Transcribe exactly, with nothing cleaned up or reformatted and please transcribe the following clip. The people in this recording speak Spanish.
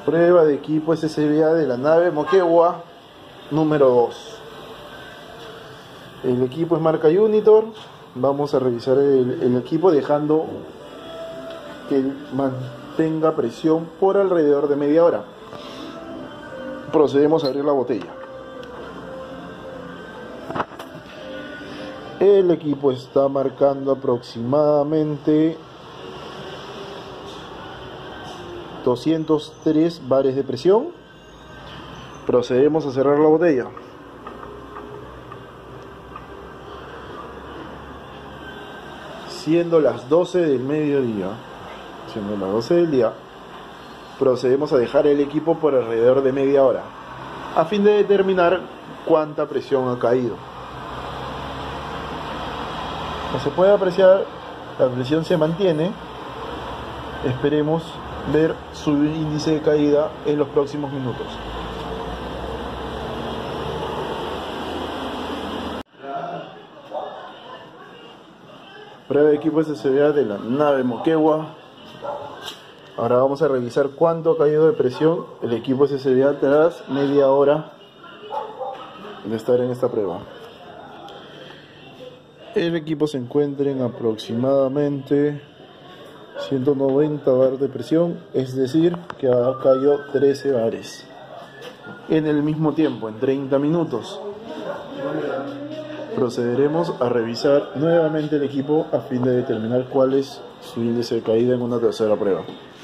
Prueba de equipo S S B A de la nave Moquegua número dos. El equipo es marca Unitor. Vamos a revisar el, el equipo dejando que mantenga presión por alrededor de media hora. Procedemos a abrir la botella. El equipo está marcando aproximadamente doscientos tres bares de presión. Procedemos a cerrar la botella. Siendo las doce del mediodía, siendo las doce del día, procedemos a dejar el equipo por alrededor de media hora, a fin de determinar cuánta presión ha caído. Como se puede apreciar, la presión se mantiene. Esperemos ver su índice de caída en los próximos minutos. Prueba de equipo S S B A de la nave Moquegua. Ahora vamos a revisar cuánto ha caído de presión el equipo S S B A tras media hora de estar en esta prueba. El equipo se encuentra en aproximadamente ciento noventa bares de presión, es decir, que ha caído trece bares en el mismo tiempo, en treinta minutos. Procederemos a revisar nuevamente el equipo a fin de determinar cuál es su índice de caída en una tercera prueba.